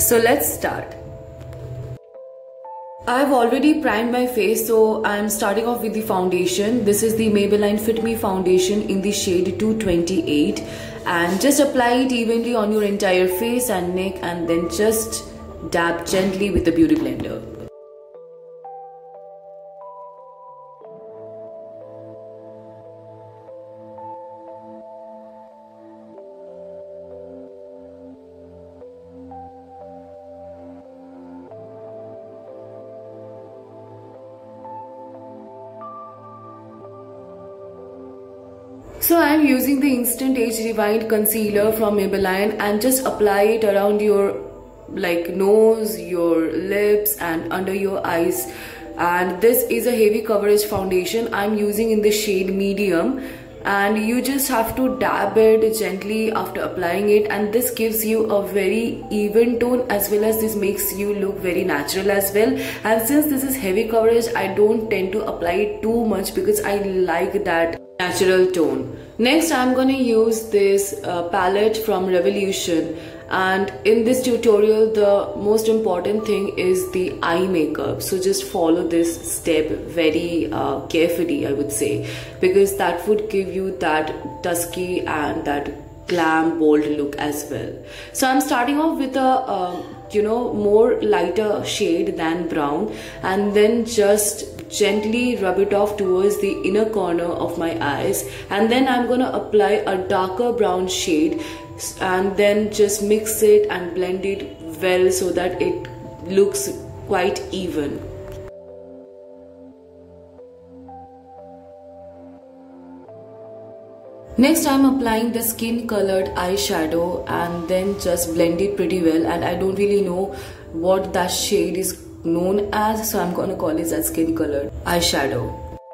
So let's start. I've already primed my face, so I'm starting off with the foundation. This is the Maybelline Fit Me foundation in the shade 228, and just apply it evenly on your entire face and neck, and then just dab gently with the beauty blender. So I am using the Instant Age Rewind concealer from Maybelline and just apply it around your nose, your lips and under your eyes. And this is a heavy coverage foundation I'm using in the shade medium, and you just have to dab it gently after applying it, and this gives you a very even tone, as well as this makes you look very natural as well. And since this is heavy coverage, I don't tend to apply it too much because I like that natural tone. Next, I'm gonna use this palette from Revolution, and in this tutorial the most important thing is the eye makeup. So just follow this step very carefully, I would say, because that would give you that dusky and that glam bold look as well. So I'm starting off with a more lighter shade than brown, and then just gently rub it off towards the inner corner of my eyes, and then I'm gonna apply a darker brown shade and then just mix it and blend it well so that it looks quite even. Next, I'm applying the skin colored eyeshadow and then just blend it pretty well, and I don't really know what that shade is known as, so I'm gonna call it as skin colored eyeshadow.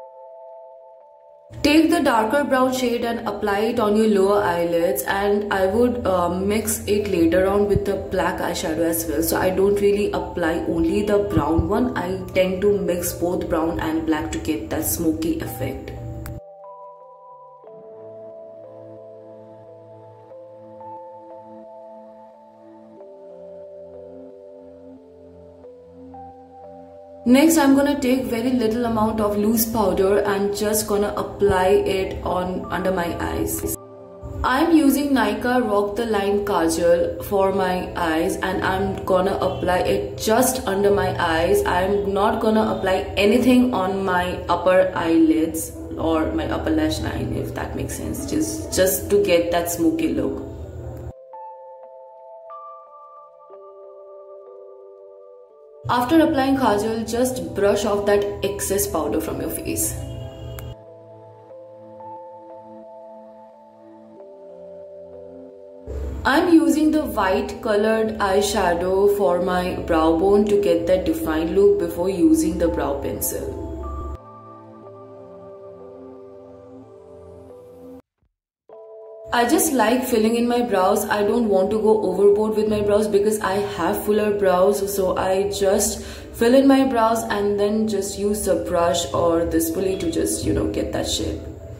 Take the darker brown shade and apply it on your lower eyelids, and I would mix it later on with the black eyeshadow as well. So I don't really apply only the brown one, I tend to mix both brown and black to get that smoky effect. Next, I'm gonna take very little amount of loose powder and just gonna apply it on under my eyes. I'm using Nykaa Rock the Line Kajal for my eyes, and I'm gonna apply it just under my eyes. I'm not gonna apply anything on my upper eyelids or my upper lash line, if that makes sense, just to get that smoky look. After applying kajal, just brush off that excess powder from your face. I'm using the white colored eyeshadow for my brow bone to get that defined look before using the brow pencil. I just like filling in my brows. I don't want to go overboard with my brows because I have fuller brows, so I just fill in my brows and then just use the brush or the spoolie to just get that shape.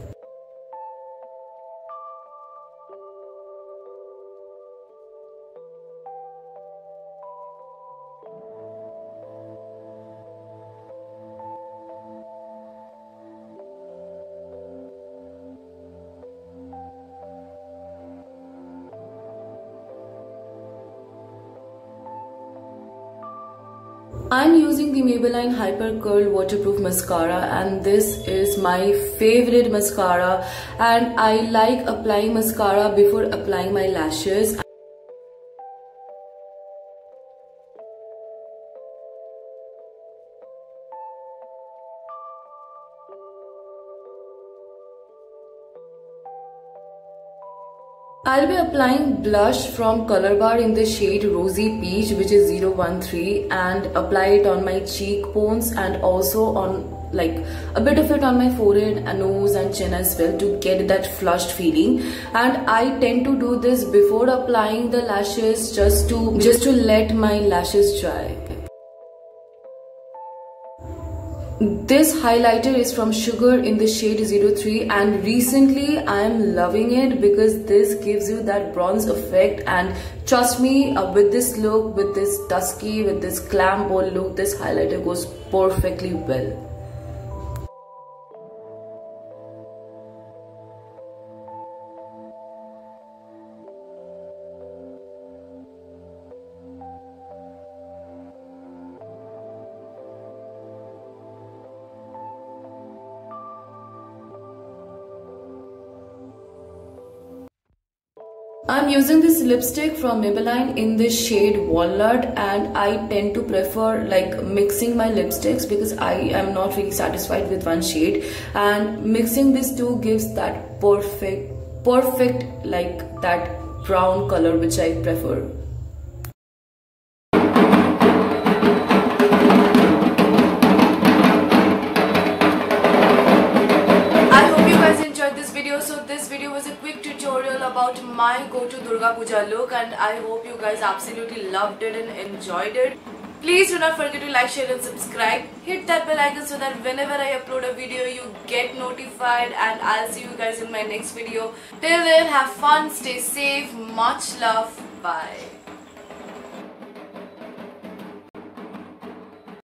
I'm using the Maybelline Hyper Curl Waterproof Mascara, and this is my favorite mascara, and I like applying mascara before applying my lashes. I'll be applying blush from Color Bar in the shade Rosy Peach, which is 013, and apply it on my cheekbones and also on a bit of it on my forehead and nose and chin as well to get that flushed feeling. And I tend to do this before applying the lashes just to let my lashes dry. This highlighter is from Sugar in the shade 03, and recently I am loving it because this gives you that bronze effect, and trust me, with this look, with this dusky, with this glam bold look, this highlighter goes perfectly well. I'm using this lipstick from Maybelline in the shade Walnut, and I tend to prefer like mixing my lipsticks because I am not really satisfied with one shade, and mixing these two gives that perfect like that brown color which I prefer. So this video was a quick tutorial about my go-to Durga Puja look, and I hope you guys absolutely loved it and enjoyed it. Please do not forget to like, share and subscribe. Hit that bell icon so that whenever I upload a video you get notified, and I'll see you guys in my next video. Till then, have fun, stay safe, much love, bye.